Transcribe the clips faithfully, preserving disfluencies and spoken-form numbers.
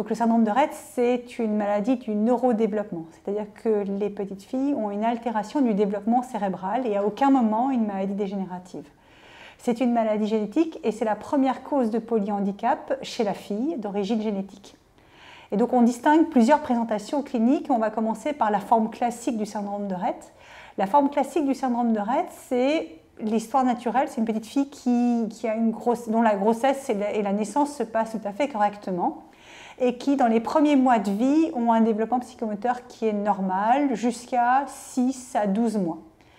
Donc le syndrome de Rett, c'est une maladie du neurodéveloppement, c'est-à-dire que les petites filles ont une altération du développement cérébral et à aucun moment une maladie dégénérative. C'est une maladie génétique et c'est la première cause de polyhandicap chez la fille d'origine génétique. Et donc on distingue plusieurs présentations cliniques. On va commencer par la forme classique du syndrome de Rett. La forme classique du syndrome de Rett, c'est l'histoire naturelle. C'est une petite fille qui, qui a une grosse, dont la grossesse et la, et la naissance se passent tout à fait correctement et qui, dans les premiers mois de vie, ont un développement psychomoteur qui est normal jusqu'à six à douze mois.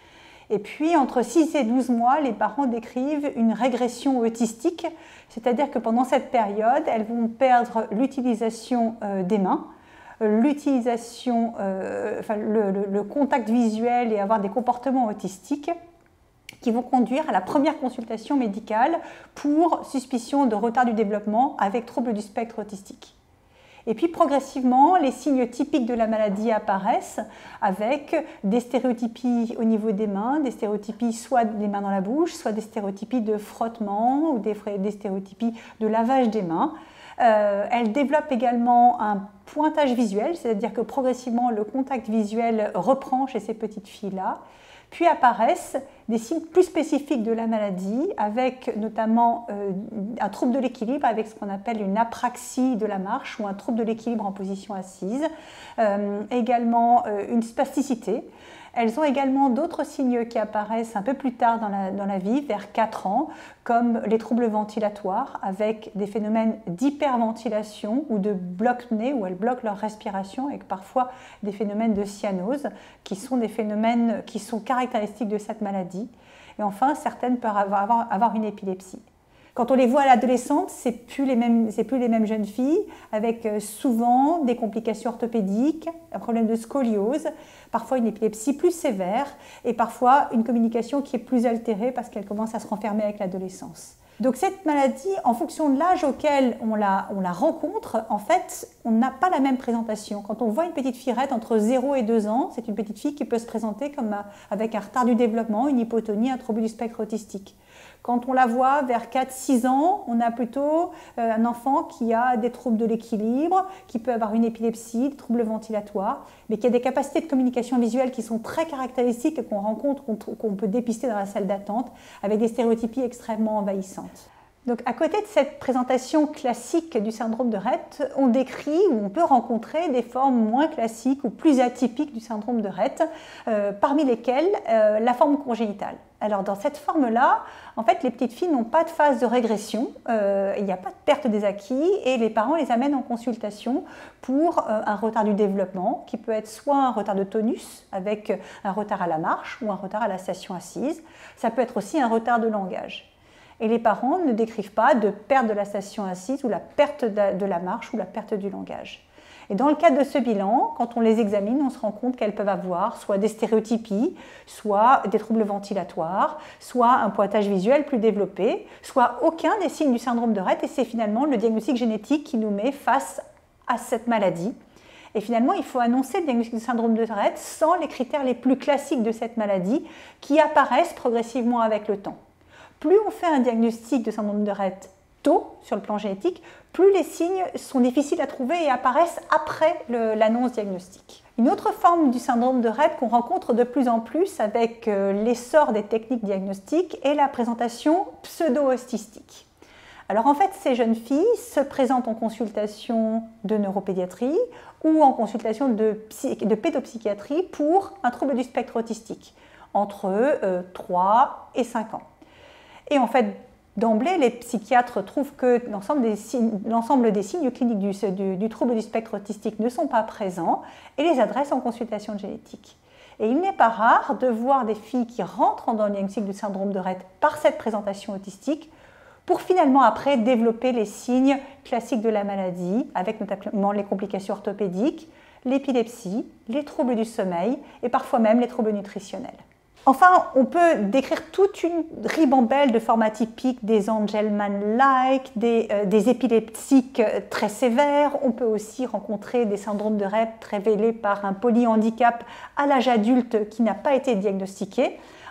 Et puis, entre six et douze mois, les parents décrivent une régression autistique, c'est-à-dire que pendant cette période, elles vont perdre l'utilisation euh, des mains, l'utilisation, euh, enfin, le, le, le contact visuel et avoir des comportements autistiques qui vont conduire à la première consultation médicale pour suspicion de retard du développement avec trouble du spectre autistique. Et puis progressivement, les signes typiques de la maladie apparaissent avec des stéréotypies au niveau des mains, des stéréotypies soit des mains dans la bouche, soit des stéréotypies de frottement ou des, des stéréotypies de lavage des mains. Euh, elle développe également un pointage visuel, c'est-à-dire que progressivement le contact visuel reprend chez ces petites filles-là. Puis apparaissent des signes plus spécifiques de la maladie, avec notamment euh, un trouble de l'équilibre, avec ce qu'on appelle une apraxie de la marche ou un trouble de l'équilibre en position assise, euh, également euh, une spasticité. Elles ont également d'autres signes qui apparaissent un peu plus tard dans la, dans la vie, vers quatre ans, comme les troubles ventilatoires, avec des phénomènes d'hyperventilation ou de bloc-nez, où elles bloquent leur respiration, avec parfois des phénomènes de cyanose, qui sont des phénomènes qui sont caractéristiques de cette maladie. Et enfin, certaines peuvent avoir, avoir une épilepsie. Quand on les voit à l'adolescente, ce n'est plus, plus les mêmes jeunes filles, avec souvent des complications orthopédiques, un problème de scoliose, parfois une épilepsie plus sévère et parfois une communication qui est plus altérée parce qu'elle commence à se renfermer avec l'adolescence. Donc cette maladie, en fonction de l'âge auquel on la, on la rencontre, en fait, on n'a pas la même présentation. Quand on voit une petite fillette entre zéro et deux ans, c'est une petite fille qui peut se présenter comme avec un retard du développement, une hypotonie, un trouble du spectre autistique. Quand on la voit vers quatre six ans, on a plutôt un enfant qui a des troubles de l'équilibre, qui peut avoir une épilepsie, des troubles ventilatoires, mais qui a des capacités de communication visuelle qui sont très caractéristiques et qu'on rencontre, qu'on peut dépister dans la salle d'attente, avec des stéréotypies extrêmement envahissantes. Donc, à côté de cette présentation classique du syndrome de Rett, on décrit ou on peut rencontrer des formes moins classiques ou plus atypiques du syndrome de Rett, euh, parmi lesquelles euh, la forme congénitale. Alors, dans cette forme-là, en fait, les petites filles n'ont pas de phase de régression, euh, il n'y a pas de perte des acquis et les parents les amènent en consultation pour euh, un retard du développement qui peut être soit un retard de tonus avec un retard à la marche ou un retard à la station assise. Ça peut être aussi un retard de langage. Et les parents ne décrivent pas de perte de la station assise ou la perte de la marche ou la perte du langage. Et dans le cadre de ce bilan, quand on les examine, on se rend compte qu'elles peuvent avoir soit des stéréotypies, soit des troubles ventilatoires, soit un pointage visuel plus développé, soit aucun des signes du syndrome de Rett. Et c'est finalement le diagnostic génétique qui nous met face à cette maladie. Et finalement, il faut annoncer le diagnostic du syndrome de Rett sans les critères les plus classiques de cette maladie qui apparaissent progressivement avec le temps. Plus on fait un diagnostic de syndrome de Rett tôt sur le plan génétique, plus les signes sont difficiles à trouver et apparaissent après l'annonce diagnostique. Une autre forme du syndrome de Rett qu'on rencontre de plus en plus avec l'essor des techniques diagnostiques est la présentation pseudo-autistique. Alors en fait, ces jeunes filles se présentent en consultation de neuropédiatrie ou en consultation de, de pédopsychiatrie pour un trouble du spectre autistique entre euh, trois et cinq ans. Et en fait, d'emblée, les psychiatres trouvent que l'ensemble des signes, l'ensemble des signes cliniques du, du, du trouble du spectre autistique ne sont pas présents et les adressent en consultation de génétique. Et il n'est pas rare de voir des filles qui rentrent dans le diagnostic du syndrome de Rett par cette présentation autistique pour finalement après développer les signes classiques de la maladie, avec notamment les complications orthopédiques, l'épilepsie, les troubles du sommeil et parfois même les troubles nutritionnels. Enfin, on peut décrire toute une ribambelle de formes atypiques, des Angelman-like, des, euh, des épileptiques très sévères. On peut aussi rencontrer des syndromes de Rett révélés par un polyhandicap à l'âge adulte qui n'a pas été diagnostiqué.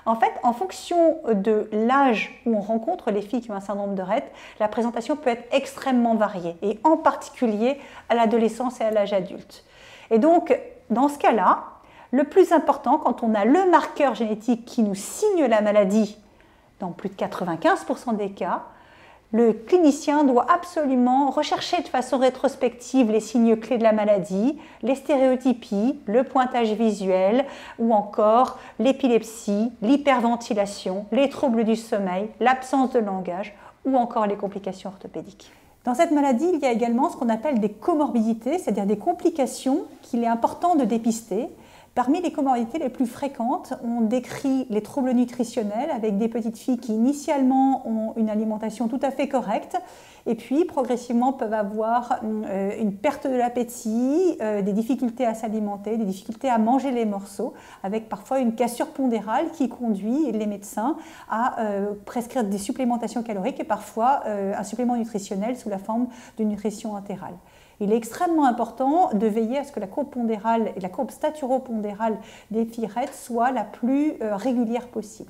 En fait, en fonction de l'âge où on rencontre les filles qui ont un syndrome de Rett, la présentation peut être extrêmement variée, et en particulier à l'adolescence et à l'âge adulte. Et donc, dans ce cas-là, le plus important, quand on a le marqueur génétique qui nous signe la maladie, dans plus de quatre-vingt-quinze pour cent des cas, le clinicien doit absolument rechercher de façon rétrospective les signes clés de la maladie, les stéréotypies, le pointage visuel ou encore l'épilepsie, l'hyperventilation, les troubles du sommeil, l'absence de langage ou encore les complications orthopédiques. Dans cette maladie, il y a également ce qu'on appelle des comorbidités, c'est-à-dire des complications qu'il est important de dépister. Parmi les comorbidités les plus fréquentes, on décrit les troubles nutritionnels avec des petites filles qui initialement ont une alimentation tout à fait correcte et puis progressivement peuvent avoir une perte de l'appétit, des difficultés à s'alimenter, des difficultés à manger les morceaux, avec parfois une cassure pondérale qui conduit les médecins à prescrire des supplémentations caloriques et parfois un supplément nutritionnel sous la forme de nutrition entérale. Il est extrêmement important de veiller à ce que la courbe pondérale et la courbe staturopondérale des filles Rett soit la plus régulière possible.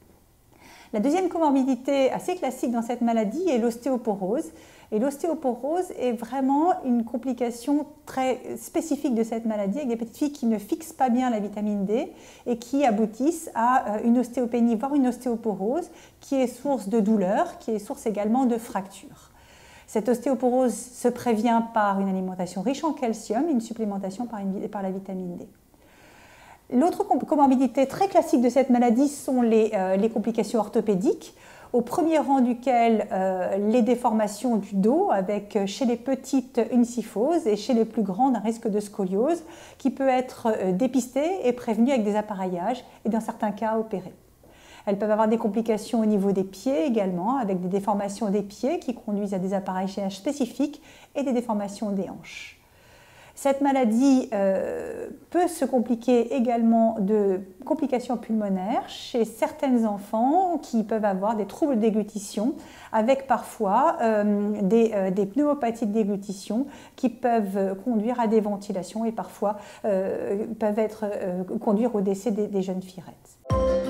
La deuxième comorbidité assez classique dans cette maladie est l'ostéoporose. Et l'ostéoporose est vraiment une complication très spécifique de cette maladie, avec des petites filles qui ne fixent pas bien la vitamine D et qui aboutissent à une ostéopénie, voire une ostéoporose, qui est source de douleur, qui est source également de fractures. Cette ostéoporose se prévient par une alimentation riche en calcium et une supplémentation par, une, par la vitamine D. L'autre comorbidité très classique de cette maladie sont les, euh, les complications orthopédiques, au premier rang duquel euh, les déformations du dos, avec chez les petites une kyphose et chez les plus grandes un risque de scoliose, qui peut être euh, dépisté et prévenu avec des appareillages et dans certains cas opéré. Elles peuvent avoir des complications au niveau des pieds également, avec des déformations des pieds qui conduisent à des appareillages spécifiques et des déformations des hanches. Cette maladie euh, peut se compliquer également de complications pulmonaires chez certains enfants qui peuvent avoir des troubles de déglutition, avec parfois euh, des, euh, des pneumopathies de déglutition qui peuvent conduire à des ventilations et parfois euh, peuvent être, euh, conduire au décès des, des jeunes filles Rett.